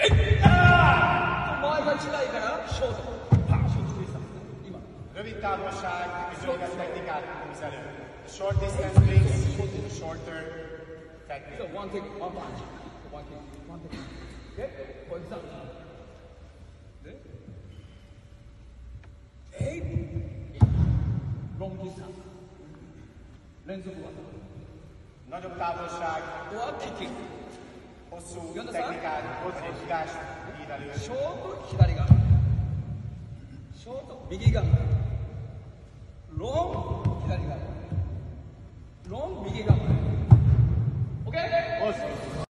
が近いからショート。パンショートでした。今。 rövid távolság, bizonyos technikát képzel. Short distance wings, shorter technique. So one kick, one punch. One kick, one kick. Okay? For example. Long distance. 連続技。 Nagyobb távolság, or kicking. hosszú technikát, mozgást ír elő. ショート左側。ショート右側。ロング左側。ロング右側。OK?